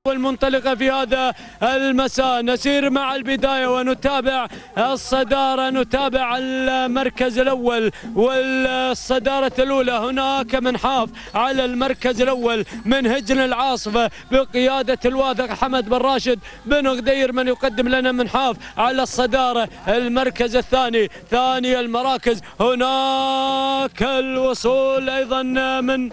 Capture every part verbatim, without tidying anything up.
والمنطلقة في هذا المساء. نسير مع البداية ونتابع الصدارة، نتابع المركز الأول والصدارة الأولى. هناك منحاف على المركز الأول من هجن العاصفة بقيادة الواثق حمد بن راشد بن غدير، من يقدم لنا منحاف على الصدارة. المركز الثاني، ثاني المراكز هناك الوصول أيضا من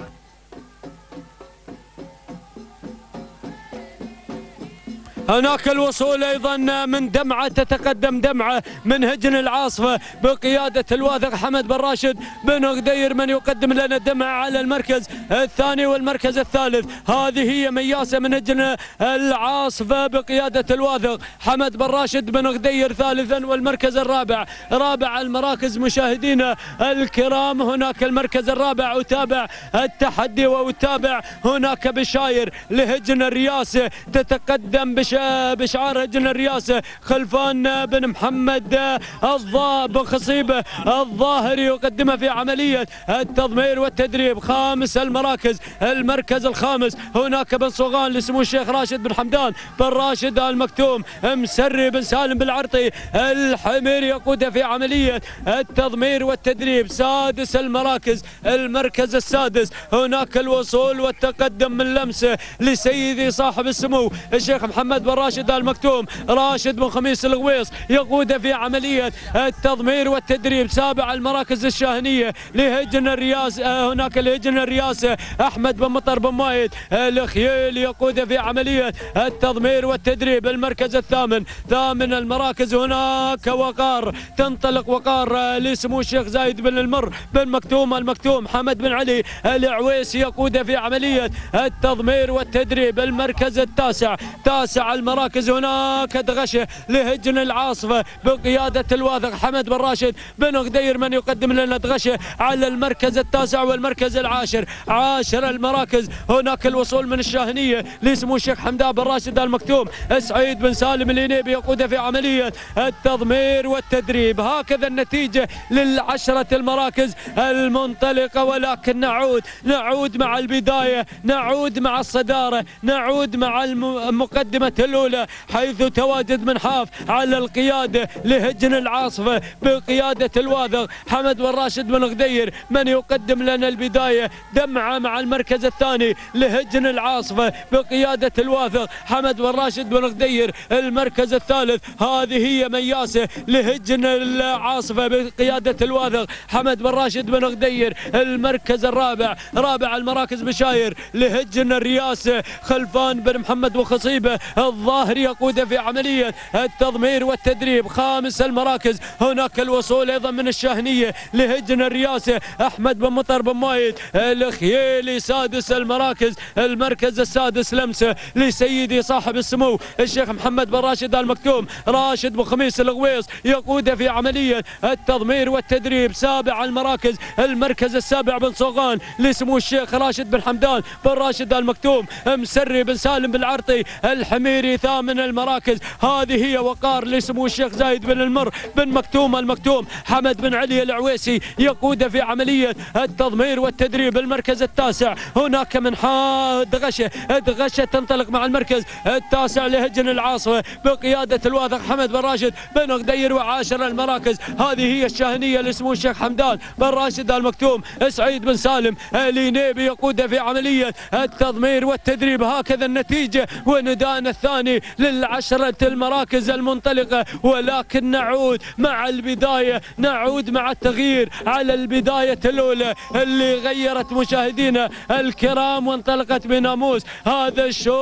هناك الوصول أيضا من دمعة، تتقدم دمعة من هجن العاصفة بقيادة الواثق حمد بن راشد بن غدير، من يقدم لنا دمعة على المركز الثاني والمركز الثالث. هذه هي مياسة من هجن العاصفة بقيادة الواثق حمد بن راشد بن غدير ثالثا، والمركز الرابع. رابع المراكز مشاهدينا الكرام، هناك المركز الرابع. أتابع التحدي وأتابع هناك بشاير لهجن الرياسة، تتقدم بش بشعار هجن الرياسة خلفان بن محمد الضا بن خصيبة الظاهري، يقدمها في عملية التضمير والتدريب. خامس المراكز، المركز الخامس هناك بن صوغان لسمو الشيخ راشد بن حمدان بن راشد المكتوم، مسري بن سالم بالعرطي الحميري يقودها في عملية التضمير والتدريب. سادس المراكز، المركز السادس هناك الوصول والتقدم من لمسه لسيدي صاحب السمو الشيخ محمد بن راشد المكتوم راشد بن خميس الغويص، يقود في عملية التضمير والتدريب. سابع المراكز الشاهنية لهجن الرياسة، هناك لهجن الرياسة أحمد بن مطر بن مايد الخيل، يقود في عملية التضمير والتدريب. المركز الثامن، ثامن المراكز هناك وقار، تنطلق وقار لسمو الشيخ زايد بن المر بن مكتوم المكتوم حمد بن علي العويسي، يقود في عملية التضمير والتدريب. المركز التاسع، تاسع المراكز هناك دغشه لهجن العاصفة بقيادة الواثق حمد بن راشد بن غدير، من يقدم لنا دغشه على المركز التاسع والمركز العاشر. عاشر المراكز هناك الوصول من الشاهنية لسمو الشيخ حمدان بن راشد المكتوم سعيد بن سالم الينيبي، يقود في عملية التضمير والتدريب. هكذا النتيجة للعشرة المراكز المنطلقة، ولكن نعود نعود مع البداية، نعود مع الصدارة، نعود مع المقدمة الأولى، حيث تواجد منحاف على القيادة لهجن العاصفة بقيادة الواثق حمد بن راشد بن غدير، من يقدم لنا البداية. دمعة مع المركز الثاني لهجن العاصفة بقيادة الواثق حمد بن راشد بن غدير. المركز الثالث، هذه هي مياسة لهجن العاصفة بقيادة الواثق حمد بن راشد بن غدير. المركز الرابع، رابع المراكز بشاير لهجن الرياسة خلفان بن محمد وخصيبة الظاهري، يقود في عملية التضمير والتدريب. خامس المراكز هناك الوصول أيضا من الشاهنية لهجن الرياسة أحمد بن مطر بن مايد الخيلي. سادس المراكز، المركز السادس لمسة لسيدي صاحب السمو الشيخ محمد بن راشد المكتوم راشد بن خميس الغويص، يقود في عملية التضمير والتدريب. سابع المراكز، المركز السابع بن صوغان لسمو الشيخ راشد بن حمدان بن راشد المكتوم مسري بن سالم بالعرطي الحميري. ثامن المراكز، هذه هي وقار لسمو الشيخ زايد بن المر بن مكتوم المكتوم حمد بن علي العويسي، يقود في عملية التضمير والتدريب. المركز التاسع، هناك من دغشه دغشه تنطلق مع المركز التاسع لهجن العاصفة بقيادة الواثق حمد بن راشد بن غدير. وعاشر المراكز، هذه هي الشاهنية لسمو الشيخ حمدان بن راشد المكتوم سعيد بن سالم الينيبي، يقود في عملية التضمير والتدريب. هكذا النتيجة ونداءنا الثاني للعشرة المراكز المنطلقة، ولكن نعود مع البداية، نعود مع التغيير على البداية الأولى اللي غيرت مشاهدينا الكرام وانطلقت بناموس هذا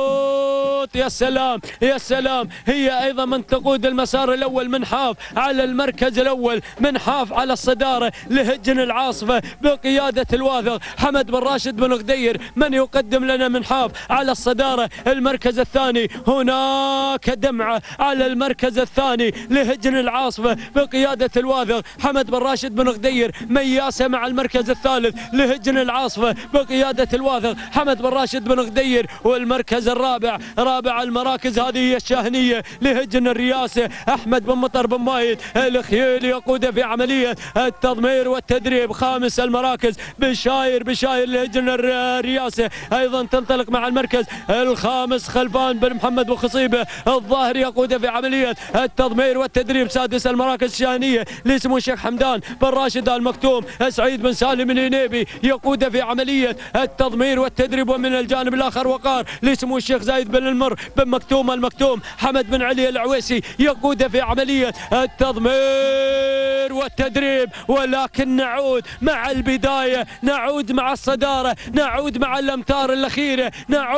الشوط. يا سلام يا سلام، هي أيضا من تقود المسار الأول، منحاف على المركز الأول، منحاف على الصدارة لهجن العاصفة بقيادة الواثق حمد بن راشد بن غدير، من يقدم لنا منحاف على الصدارة. المركز الثاني هناك دمعة على المركز الثاني لهجن العاصفة بقيادة الواثق حمد بن راشد بن غدير. مياسة مع المركز الثالث لهجن العاصفة بقيادة الواثق حمد بن راشد بن غدير. والمركز الرابع رابع المراكز هذه هي الشاهنية لهجن الرياسة أحمد بن مطر بن مايد الخيولي يقود في عملية التضمير والتدريب. خامس المراكز بشاير بشاير لهجن الرياسة أيضا تنطلق مع المركز الخامس خلفان بن محمد بن خصيبة الظاهر يقود في عملية التضمير والتدريب. سادس المراكز الشاهنية لسمو الشيخ حمدان بن راشد آل مكتوم سعيد بن سالم الينيبي يقود في عملية التضمير والتدريب. ومن الجانب الآخر وقار لسمو الشيخ زايد بن المر بن مكتوم المكتوم حمد بن علي العويسي يقود في عملية التضمير والتدريب. ولكن نعود مع البداية، نعود مع الصدارة، نعود مع الأمتار الأخيرة،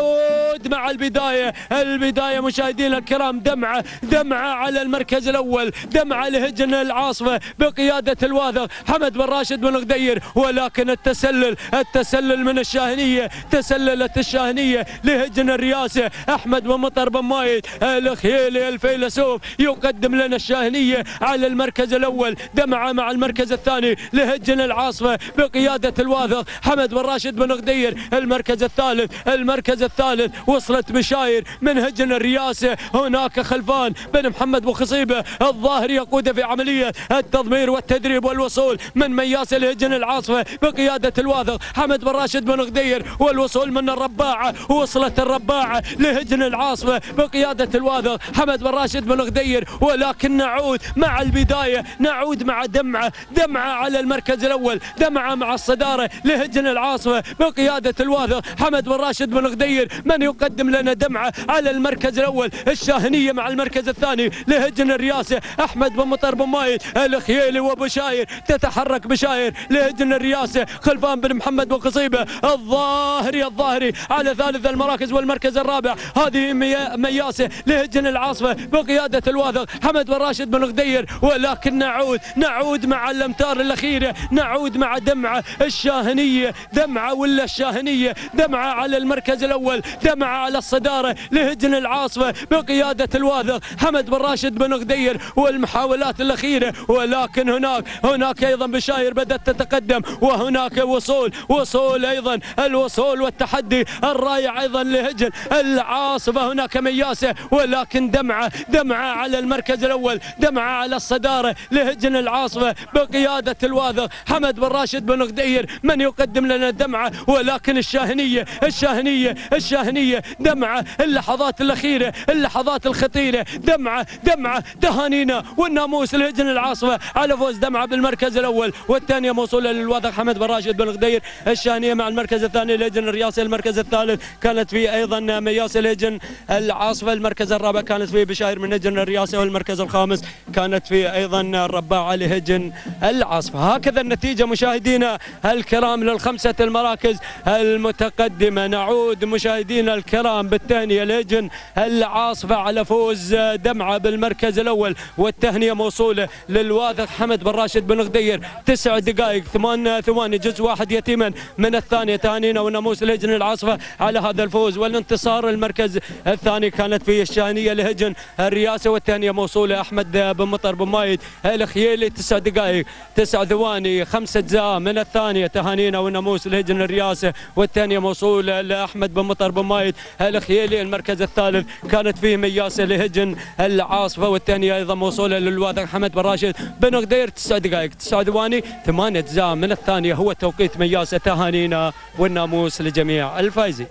نعود مع البداية. البداية مشاهدينا الكرام دمعة دمعة على المركز الأول، دمعة لهجن العاصفة بقيادة الواثق حمد بن راشد بن غدير. ولكن التسلل التسلل من الشاهنية، تسللت الشاهنية لهجن الرياسة أحمد بن مطر بن مايد الخيلي الفيلسوف يقدم لنا الشاهنية على المركز الأول. دمعة مع المركز الثاني لهجن العاصفة بقيادة الواثق حمد بن راشد بن غدير. المركز الثالث المركز الثالث وصلت بشاير من هجن الرياسة. هناك خلفان بن محمد بن خصيبة الظاهر يقود في عملية التضمير والتدريب والوصول من مياسة لهجن العاصفة بقيادة الواثق حمد بن راشد بن غدير. والوصول من الرباعة، وصلت الرباعة لهجن العاصفة بقيادة الواثق حمد بن راشد بن غدير. ولكن نعود مع البداية، نعود مع دمعة دمعة على المركز الأول، دمعة مع الصدارة لهجن العاصفة بقيادة الواثق حمد بن راشد بن غدير. من يقدم لنا دمعة على المركز الأول الشاهنية مع المركز الثاني لهجن الرياسة أحمد بن مطر بن مايد الخيلي وبشاير. تتحرك بشاير لهجن الرياسة خلفان بن محمد بن خصيبة الظاهري الظاهري على ثالث المراكز. والمركز الرابع هذه مياسة لهجن العاصفة بقيادة الواثق حمد بن راشد بن غدير. ولكن نعود نعود مع الأمتار الأخيرة، نعود مع دمعة الشاهنية، دمعة ولا الشاهنية، دمعة على المركز الأول، دمعة على الصدارة لهجن العاصفة بقيادة الواثق حمد بن راشد بن غدير. والمحاولات الأخيرة، ولكن هناك هناك أيضا بشاير بدأت تتقدم. وهناك وصول وصول أيضا الوصول والتحدي الرائع أيضا لهجن العاصفة. هناك مياسة ولكن دمعة دمعة على المركز الأول، دمعة على الصدارة لهجن العاصفة بقيادة الواثق حمد بن راشد بن غدير. من يقدم لنا دمعة. ولكن الشاهنية الشاهنية الشاهنية دمعة اللحظات الأخيرة، اللحظات الخطيرة، دمعة دمعة تهانينا والناموس لهجن العاصفة على فوز دمعة بالمركز الأول. والثانية موصولة للواثق حمد بن راشد بن غدير. الشاهنية مع المركز الثاني لهجن الرياسة. المركز الثالث كانت فيه أيضا مياسة لهجن العاصفة. المركز الرابع كانت فيه بشاير من هجن الرياسة. والمركز الخامس كانت فيه أيضا الرباعة لهجن العاصفة. هكذا النتيجة مشاهدينا الكرام للخمسة المراكز المتقدمة. نعود مشاهدينا الكرام بالتهنئة لهجن العاصفة على فوز دمعة بالمركز الأول. والتهنئة موصولة للواثق حمد بن راشد بن غدير. تسع دقائق ثمان ثواني جزء واحد يتيما من الثانية. تهانينا وناموس لهجن العاصفة على هذا الفوز والانتصار. المركز الثاني كانت فيه الشاهنية لهجن الرياسة. والتهنئة موصولة أحمد بن مطر بن مايد الخيلي. تسع دقائق تسع ثواني خمسة أجزاء من الثانية. تهانينا وناموس لهجن الرياسة. والثانية موصولة لأحمد بن مطر بن مايد الخيلي. المركز الثالث كانت فيه مياسة لهجن العاصفة. والثانية أيضا موصولة للواثق حمد بن راشد بن غدير. تسع دقائق تسع ثواني ثمانية أجزاء من الثانية هو توقيت مياسة. تهانينا والناموس لجميع الفائزين.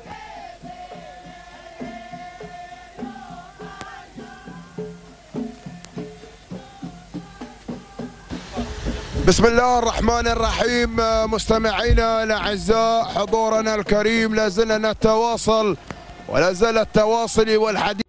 بسم الله الرحمن الرحيم. مستمعينا الاعزاء، حضورنا الكريم، لا زلنا نتواصل ولا زال التواصل والحديث